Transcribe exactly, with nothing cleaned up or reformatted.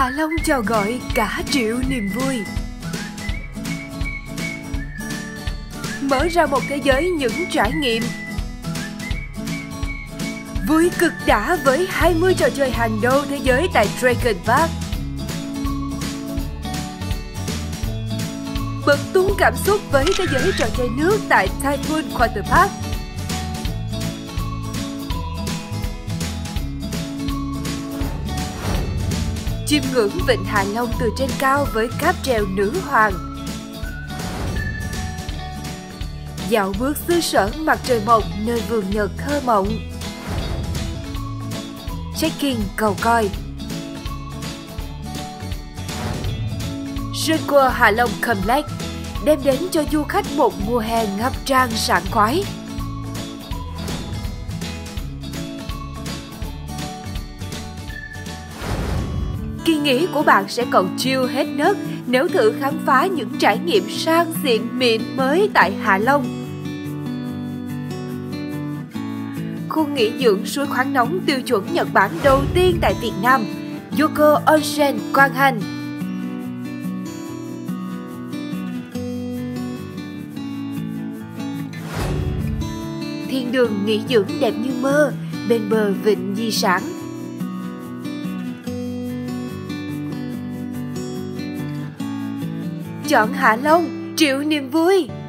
Hạ Long chào gọi cả triệu niềm vui. Mở ra một thế giới những trải nghiệm. Vui cực đã với hai mươi trò chơi hàng đầu thế giới tại Dragon Park. Bật tung cảm xúc với thế giới trò chơi nước tại Typhoon Water Park. Chiêm ngưỡng vịnh Hạ Long từ trên cao với cáp treo nữ hoàng. Dạo bước xứ sở mặt trời mọc nơi vườn nhật thơ mộng. Check-in cầu coi. Jequo Hạ Long Complex đem đến cho du khách một mùa hè ngập tràn sảng khoái. Kỳ nghỉ của bạn sẽ còn chill hết nấc nếu thử khám phá những trải nghiệm sang xịn mịn mới tại Hạ Long. Khu nghỉ dưỡng suối khoáng nóng tiêu chuẩn Nhật Bản đầu tiên tại Việt Nam, Yoko Onsen Quang Hành. Thiên đường nghỉ dưỡng đẹp như mơ bên bờ vịnh di sản. Chọn Hạ Long, triệu niềm vui.